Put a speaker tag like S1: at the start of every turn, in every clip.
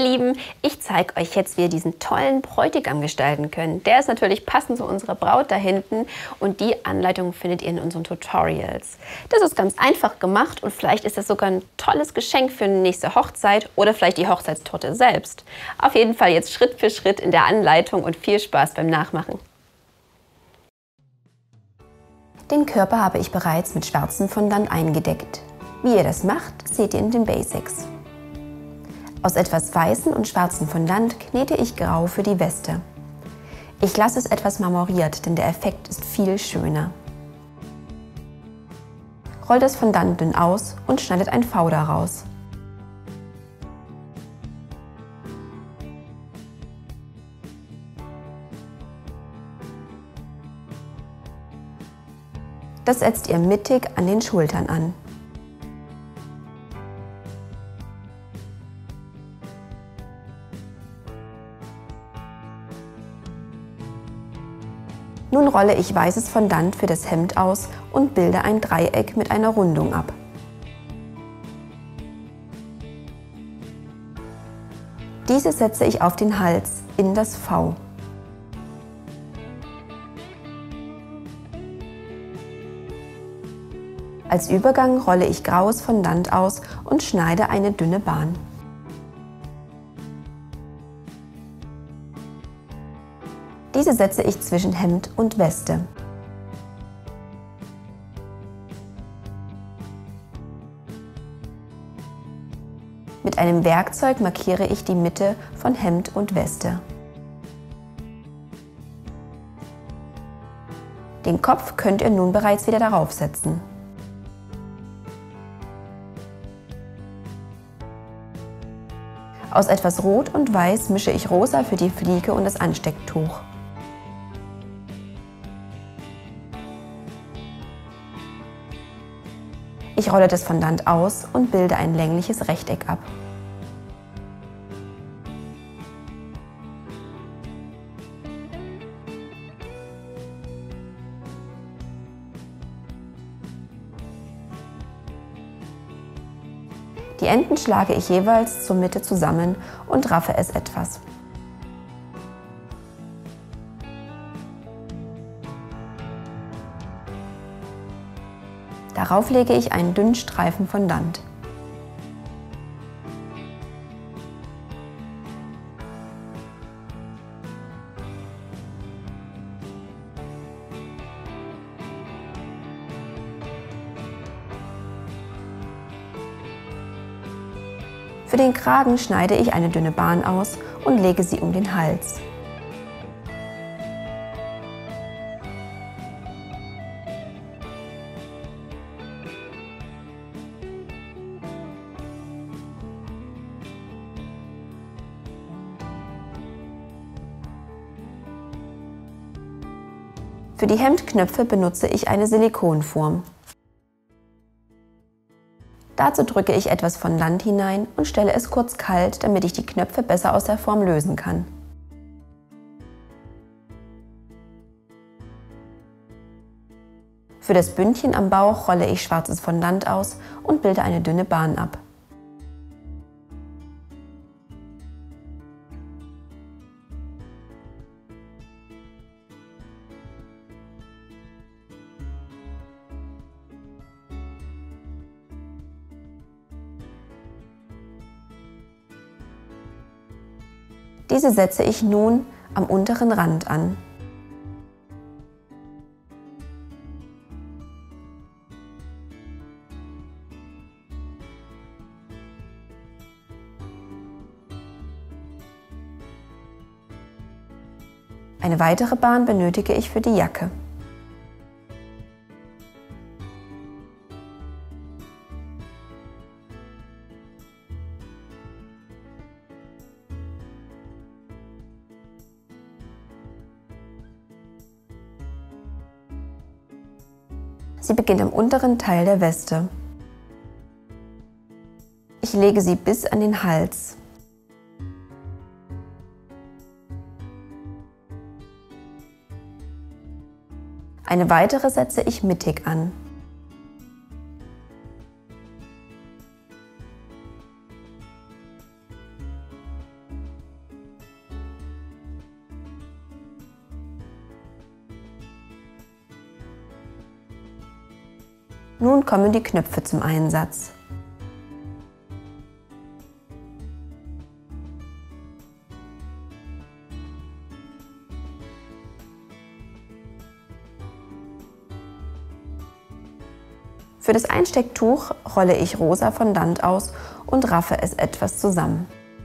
S1: Lieben, ich zeige euch jetzt, wie ihr diesen tollen Bräutigam gestalten könnt. Der ist natürlich passend zu unserer Braut da hinten und die Anleitung findet ihr in unseren Tutorials. Das ist ganz einfach gemacht und vielleicht ist das sogar ein tolles Geschenk für eine nächste Hochzeit oder vielleicht die Hochzeitstorte selbst. Auf jeden Fall jetzt Schritt für Schritt in der Anleitung und viel Spaß beim Nachmachen. Den Körper habe ich bereits mit schwarzem Fondant eingedeckt. Wie ihr das macht, seht ihr in den Basics. Aus etwas weißem und schwarzem Fondant knete ich grau für die Weste. Ich lasse es etwas marmoriert, denn der Effekt ist viel schöner. Rollt das Fondant dünn aus und schneidet ein V daraus. Das setzt ihr mittig an den Schultern an. Nun rolle ich weißes Fondant für das Hemd aus und bilde ein Dreieck mit einer Rundung ab. Dieses setze ich auf den Hals in das V. Als Übergang rolle ich graues Fondant aus und schneide eine dünne Bahn. Diese setze ich zwischen Hemd und Weste. Mit einem Werkzeug markiere ich die Mitte von Hemd und Weste. Den Kopf könnt ihr nun bereits wieder darauf setzen. Aus etwas Rot und Weiß mische ich Rosa für die Fliege und das Anstecktuch. Ich rolle das Fondant aus und bilde ein längliches Rechteck ab. Die Enden schlage ich jeweils zur Mitte zusammen und raffe es etwas. Darauf lege ich einen dünnen Streifen Fondant. Für den Kragen schneide ich eine dünne Bahn aus und lege sie um den Hals. Für die Hemdknöpfe benutze ich eine Silikonform. Dazu drücke ich etwas Fondant hinein und stelle es kurz kalt, damit ich die Knöpfe besser aus der Form lösen kann. Für das Bündchen am Bauch rolle ich schwarzes Fondant aus und bilde eine dünne Bahn ab. Diese setze ich nun am unteren Rand an. Eine weitere Bahn benötige ich für die Jacke. Sie beginnt am unteren Teil der Weste. Ich lege sie bis an den Hals. Eine weitere setze ich mittig an. Nun kommen die Knöpfe zum Einsatz. Für das Einstecktuch rolle ich rosa Fondant aus und raffe es etwas zusammen.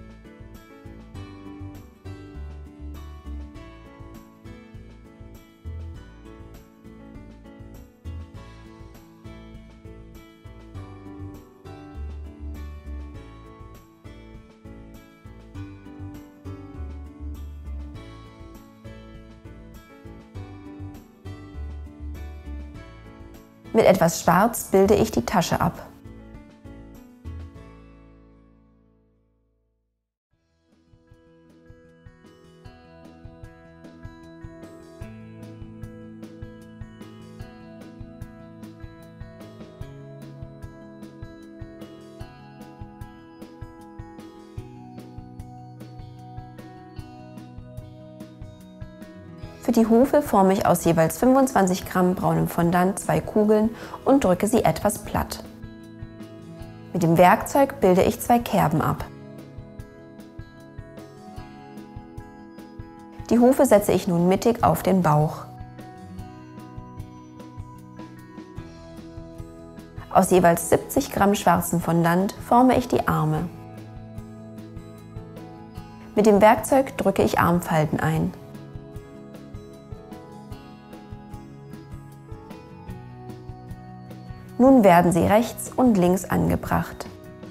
S1: Mit etwas Schwarz bilde ich die Tasche ab. Für die Hufe forme ich aus jeweils 25 Gramm braunem Fondant 2 Kugeln und drücke sie etwas platt. Mit dem Werkzeug bilde ich 2 Kerben ab. Die Hufe setze ich nun mittig auf den Bauch. Aus jeweils 70 Gramm schwarzem Fondant forme ich die Arme. Mit dem Werkzeug drücke ich Armfalten ein. Nun werden sie rechts und links angebracht.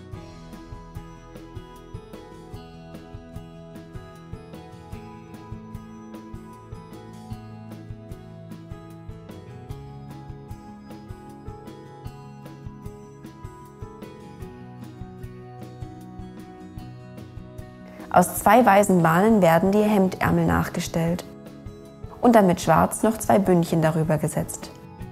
S1: Aus 2 weißen Bahnen werden die Hemdärmel nachgestellt und dann mit Schwarz noch 2 Bündchen darüber gesetzt.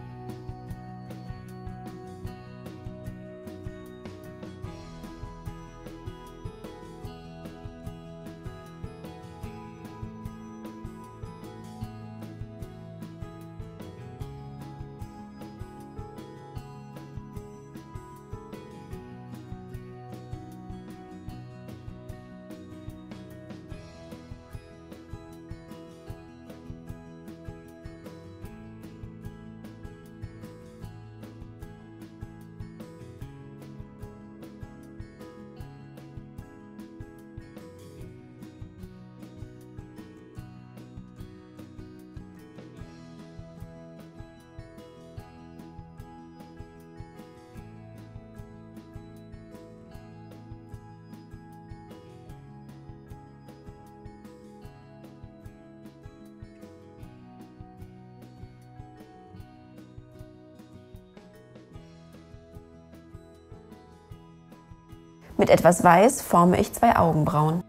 S1: Mit etwas Weiß forme ich 2 Augenbrauen.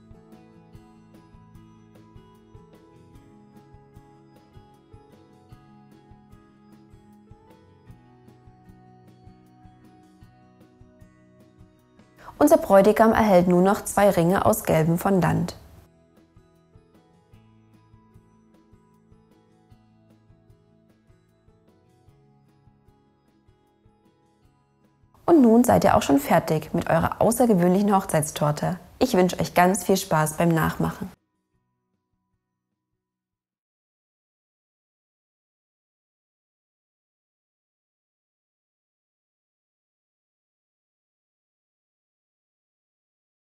S1: Unser Bräutigam erhält nun noch 2 Ringe aus gelbem Fondant. Und nun seid ihr auch schon fertig mit eurer außergewöhnlichen Hochzeitstorte. Ich wünsche euch ganz viel Spaß beim Nachmachen.